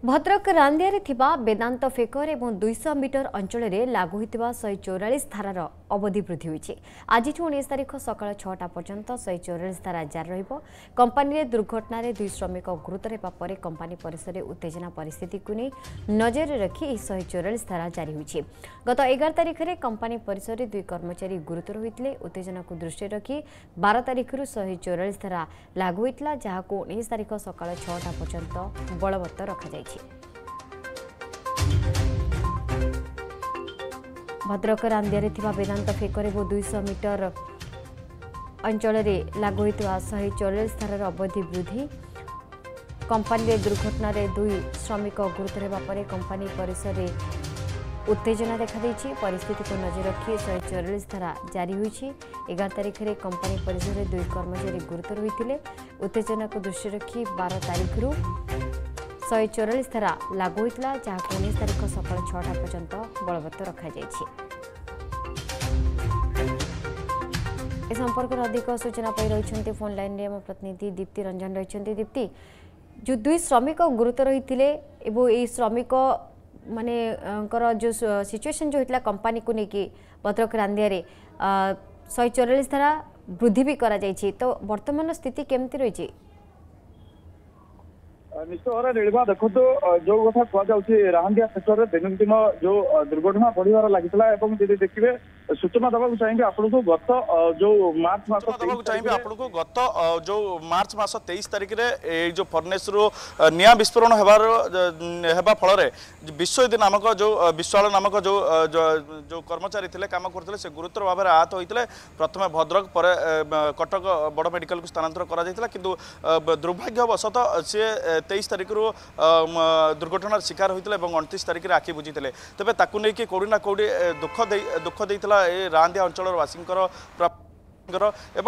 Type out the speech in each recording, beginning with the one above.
भद्रक रांदियारे थिबा वेदांत फेकर एवं 200 मीटर अंचल में लागू होता 144 धारार अवधि वृद्धि होती। आज 19 तारीख सका 6टा पर्यंत 144 धारा जारी रहिबो। कंपानी दुर्घटना रे 2 श्रमिक गुरुतर हेबा परे कंपानी परिसर उत्तेजना परिस्थिति को नहीं नजर रखी 144 धारा जारी होती। गत 11 तारीख में कंपानी परिसर 2 कर्मचारी गुरुतर होते। उत्तेजना को दृष्टि रखी 12 तारीख 144 धारा लागू होता, जहां 19 तारीख सका 6टा पर्यंत बलवत्तर रखा। भद्रक रांदियारे थिबा वेदांत फेकर एवं 200 मीटर अंचल में लागू होता 144 धारार अवधि वृद्धि। कंपानी दुर्घटना रे 2 श्रमिक गुरुतर हेबा परे कंपानी परिसर उत्तेजना देखा देछि। परिस्थिति को नजर रखी 144 धारा जारी होइछि। 11 तारीख में कंपानी परिसर 2 कर्मचारी गुरुतर होते। उत्तेजना को दृष्टि रखी 12 तारीख 144 धारा लागू होता, जहां 19 तारीख सका 6टा पर्यंत बलवत्तर रखा। इस संपर्क में अधिक सूचना पाई रही फोन लाइन में आम प्रतिनिधि दीप्ति रंजन रही। दीप्ति, जो 2 श्रमिक गुरुतर होते ये श्रमिक माने जो सिचुएशन जो होता कंपानी को लेकिन भद्रक रांदियारे 144 धारा वृद्धि भी करा जायछि, तो वर्तमान स्थिति केमती रही? निश्चित भाव नीलिमा देखो जो कथा कहुच्छे रांदिया सेक्टर में दिन दिन जो दुर्घटना बढ़िबार लगी देखिए सूचना देवाक चाहिए आपको गत जो मार्च मास आपको गत जो मार्च मास 23 तारीख में जो फर्नेस रु निया विस्फोरण हेबा फल विश्वदीप नामक जो विश्वाल नामक जो जो कर्मचारी थे काम करते से गुरुतर भाव में आहत होते। प्रथम भद्रक पर कटक बड़ मेडिकल को स्थानांतर कर दुर्भाग्यवशत सी 23 तारीख दुर्घटनार शिकार होते 29 तारीख में आखि बुझी तेज ताकू नहीं कौड़ी ना कौड़ी दुख देता रांदिया अंचल वासी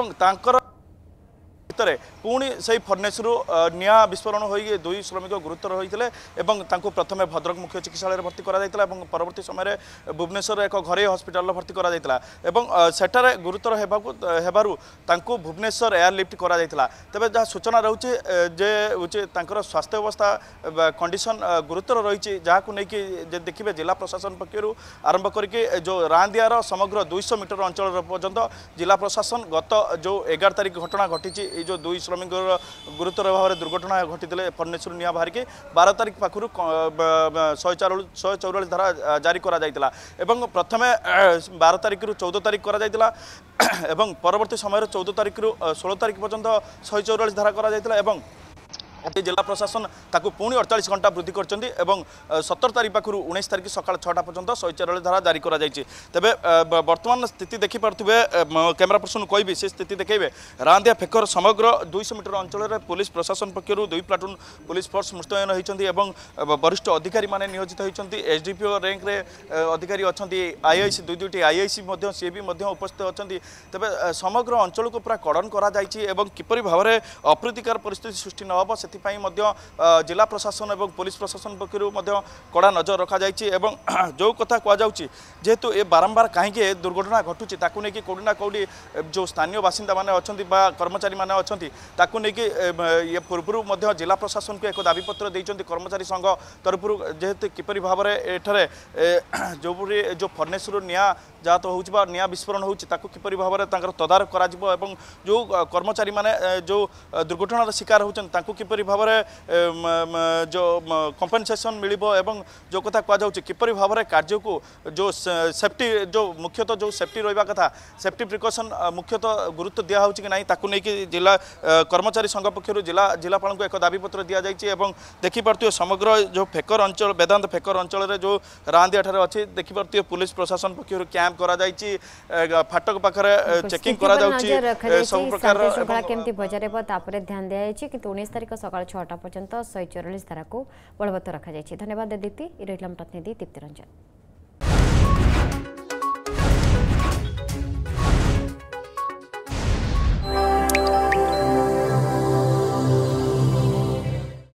पुणी से फर्नेस रु निया विस्फोरण हो 2 श्रमिक गुरुतर होते प्रथम भद्रक मुख्य चिकित्सालय भर्ती कर परवर्ती समय भुवनेश्वर एक घरे हस्पिटाल भर्ती कर गुरुतर हेबारु भुवनेश्वर एयरलिफ्ट कर तेज जहाँ सूचना रोचे जे स्वास्थ्य अवस्था कंडीशन गुरुतर रही जहाँ नहीं देखिए जिला प्रशासन पक्षर आरंभ करके जो रांदियार समग्र 200 मीटर अंचल पर्यंत जिला प्रशासन गत जो 11 तारीख घटना घटी जो 2 श्रमिक गुरुतर भाव में दुर्घटना घटी फर्नेस निया बाहर के 12 तारीख पाखु 144 धारा जारी करा जायतिला एवं प्रथम 12 तारीख 14 तारीख करा जायतिला एवं परवर्ती समय 14 तारीख 16 तारीख पर्यंत 144 धारा करा जायतिला एवं जिला प्रशासन ताकू पुणी 48 घंटा वृद्धि कर 17 तारीख पाखु 19 तारीख सका 6टा पर्यंत 144 धारा जारी करा जायछि। तेबे वर्तमान स्थिति देखि पारथुबे कैमरा पर्सन कहबी से स्थिति देखेबे रांदिया फेकर समग्र 200 मीटर अंचल में पुलिस प्रशासन पक्षर 2 प्लाटून पुलिस फोर्स मुस्तयन होइछन्ती एवं वरिष्ठ अधिकारी माने नियोजित होइछन्ती। एसडीपीओ रैंक रे अधिकारी अछन्ती, आईआईसी 2 आईआईसी मध्ये से भी मध्ये उपस्थित अछन्ती। तेबे समग्र अंचल को पूरा कड़न करा जायछि एवं किपरि भाव में अप्रीतिकर परिस्थिति सृष्टि न हो से जिला प्रशासन और पुलिस प्रशासन पक्ष कड़ा नजर रखा एवं जो कथा कहुच्छी जेहेतु ये बारंबार कहीं दुर्घटना घटुची ताकू नहीं कौड़ी ना कौड़ी जो स्थानीय बासिंदा माने अछंती बा कर्मचारी माने अछंती ताकू नहीं ये पूर्व जिला प्रशासन को एक दाबीपत्र देइछंती कर्मचारी संघ तरफ जेहेतु किपरि भाव में एठारे जो फर्नेस निया जहाँ तो होउछि बा निया विस्फोरण होउछि ताकू किपरि भाव में तदारख करा जिवो एवं जो कर्मचारी माने जो दुर्घटनार शिकार होउछन ताकू किपरि भाव में जो कंपनसेशन मिलिबो एवं जो कथा कहुच्छे किपरि भाव में कार्य को जो सेफ्टी जो मुख्यतः जो सेफ्टी रहा कथा सेफ्टी प्रिकॉशन मुख्यतः गुरुत्व दिया होछि कि नहीं ताकू नहीं कि जिला कर्मचारी संघ पक्षर जिलापाल को एक दाबीपत्र दि जाइए एवं देखिपे समग्र जो फेकर अंचल वेदांत फेकर अंचल में जो रांदिया ठारे अच्छी देखिपे पुलिस प्रशासन पक्षर कैंप करा जाइछि, फाटक पाखरे चेकिंग करा जाउछि सब प्रकार केमती बजारे तापर ध्यान दिया जाइछि कि 19 तारीख सका 6टा पर्यंत 144 धारा को बलवत्तर रखा जाइछि। धन्यवाद दीप्ति। रहिलाम प्रतिनिधि दीप्ति रंजन।